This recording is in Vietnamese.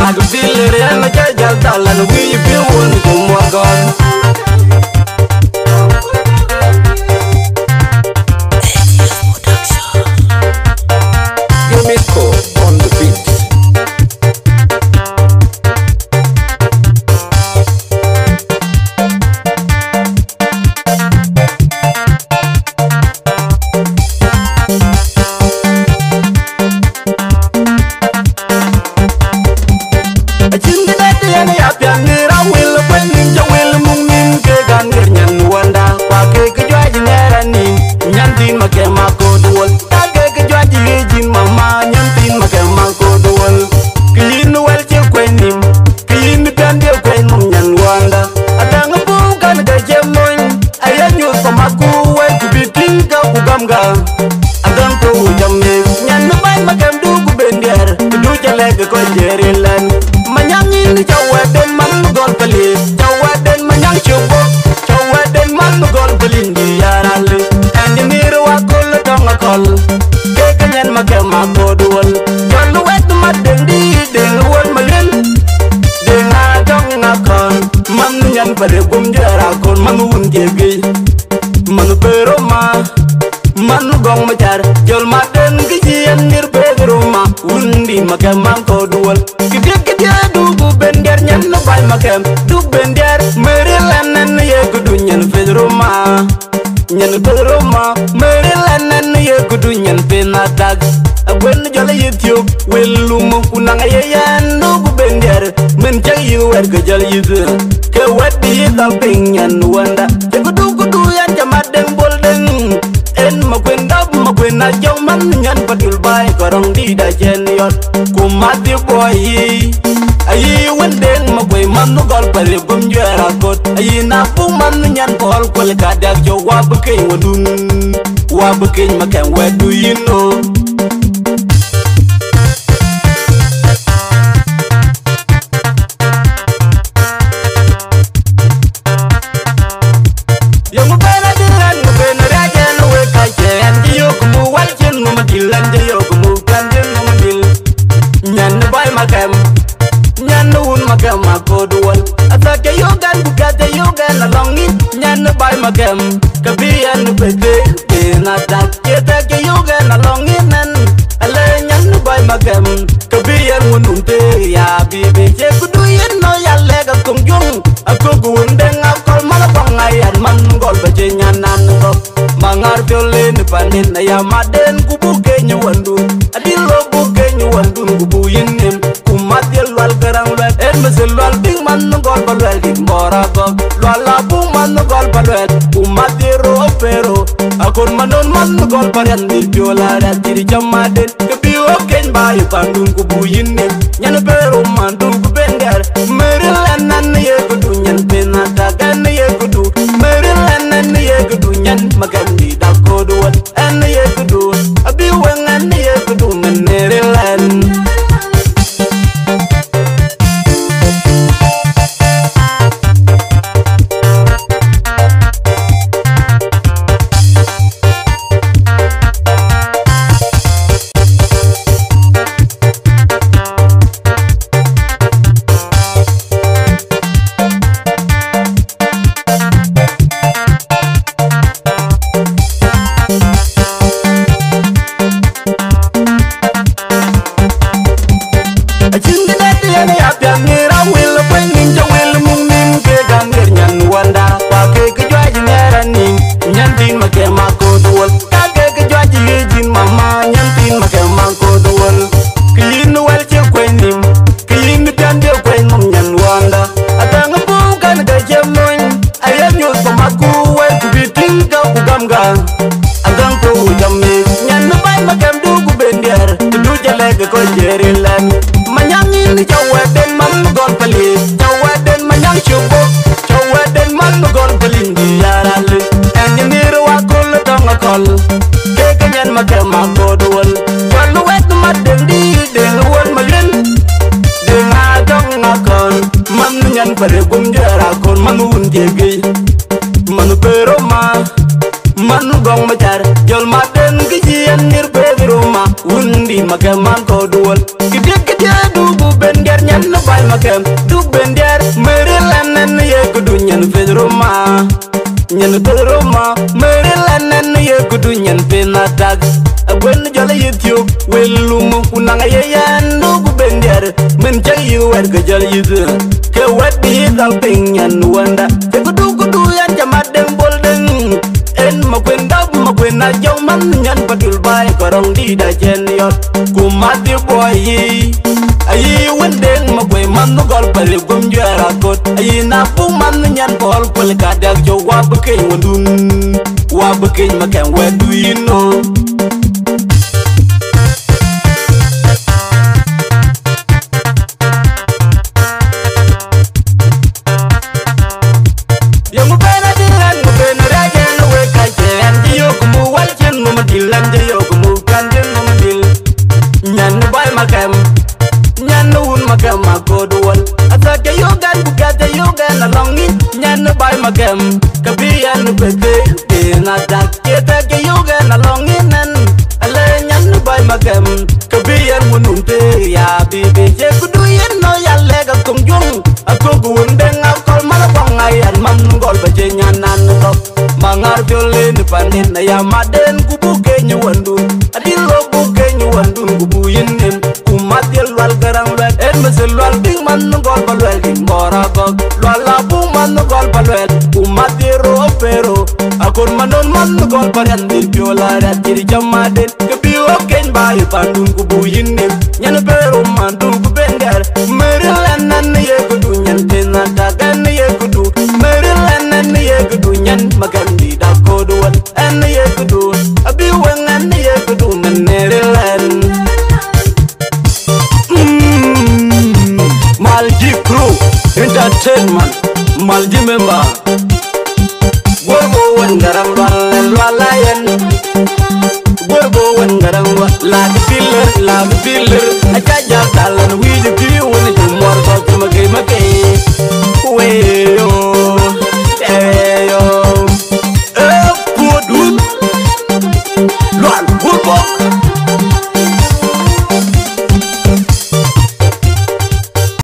I can feel it in my chest, just all and we feel one to more gone. Give me score on the beat. Atak when jolly YouTube will loom unanga yan no bender men jay wer ga jolly YouTube ke wadi da pinyan wanda te kudu yan jamaden bolden en makwenda jaw man nyan patil bay korong di da jen yot kumati boy ayi wenden makwe man no gol pare bum jera got ayi na pu man nyan pol kol ka dak jo wa buke wadun wa buke makan wadu you know. Magam kabiyan pwede pinatak kita kayuga na longinan alanyan bay magam kabiyan mununte ya bibi che kuduyan no yalega kungjung aku gundeng akol malapang ayan man gol baje nyanan ko mangar violin panin ya maden kubuke nyuwandu adilo buke nyuwandu kubuyin nim kumatil wal garang wal en mesul wal ding man gol balwel dik mora ko wala bu man gol balwel umatiro pero akon manon man gol parian di viola da tiri jamaden kebiwo ken bayu pandung kubuyin nim nyan pero mandung kubender merilan nan ye kudu nyan penata kan ye kudu merilan nan ye kudu nyan magandi da koduan an ye kudu abi wangan ye kudu merilan. Magaman ko duwal, kibya dugu ben ger nyan makem duk bender Maryland and ye kudu nyan Pedroma nyan Pedroma Maryland and ye kudu nyan Atak when jolly YouTube welum unanga yan duk bender men jay wer ga jolly you ke wet bi dal ping nyan wanda te kudu yan jamadeng boldeng en makwen na jaw man nyan patul bay korong di da jen yot kumati boy ayi wendeng makwe man no gol pale gum jara kot ayi na pu man nyan bol pale ka dak jo wa bekey wondun wa bekey makan wedu you know magam kabiyan bete Atak kita ke yoga na longinan ale nyan bay magam kabiyan mununte ya bibi je kuduyen no ya lega kungjung aku gundeng akol malapang ayan man gol baje nyanan ko mangar jolin panin na ya maden kubuke nyuandun adilo buke nyuandun kubuyin nim kumatil wal garang wal en mesel wal ding man gol balwel ding morago wala bu man gol balwel kumatiro pero akon manon man gol baran dir piola ratiri jamaden kebiwo ken bayu pandun kubuyin nim nyan pero man du kubender Maryland nan ye kudu nyan Atak an ye kudu Maryland an ye kudu nyan magandi da koduan an ye kudu abi wen an ye kudu Maryland Malji crew entertainment Malji member Guorbok wen garang walayan Guorbok wen garang la filler aja jalan wi